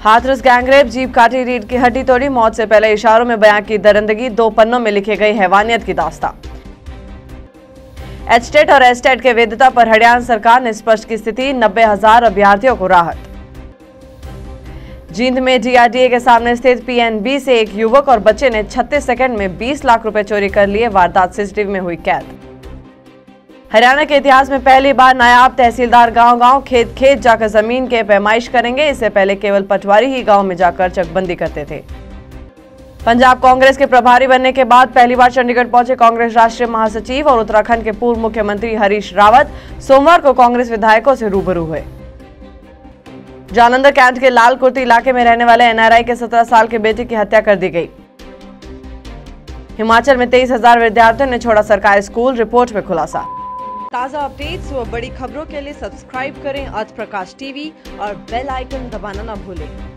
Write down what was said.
Hathras gangrape, jeep काटी, रीढ़ की हड्डी तोड़ी, मौत से पहले इशारों में बयां की दरिंदगी, 2 पन्नों में लिखी गई हैवानियत की दास्तां। एचटेट और एसटेट के वैधता पर हरियाणा सरकार ने स्पष्ट की स्थिति, 90,000 अभ्यर्थियों को राहत। जींद में डीआरडीए के सामने स्थित पीएनबी से एक युवक और बच्चे ने 36 सेकंड में 20 लाख रुपए चोरी कर लिए, वारदात सीसीटीवी में हुई कैद। हरियाणा के इतिहास में पहली बार नायाब तहसीलदार गांव-गांव, खेत-खेत जाकर जमीन के पैमाइश करेंगे। इससे पहले केवल पटवारी ही गांव में जाकर चकबंदी करते थे। पंजाब कांग्रेस के प्रभारी बनने के बाद पहली बार चंडीगढ़ पहुंचे कांग्रेस राष्ट्रीय महासचिव और उत्तराखंड के पूर्व मुख्यमंत्री हरीश रावत सोमवार को कांग्रेस विधायकों से रूबरू हुए। जालंधर कैंट के लालकुर्ती इलाके में रहने वाले एनआरआई के 17 साल के बेटे की हत्या कर दी गई। हिमाचल में 23,000 विद्यार्थियों ने छोड़ा सरकारी स्कूल, रिपोर्ट में खुलासा। ताज़ा अपडेट्स व बड़ी खबरों के लिए सब्सक्राइब करें आज प्रकाश टीवी और बेल आइकन दबाना न भूलें।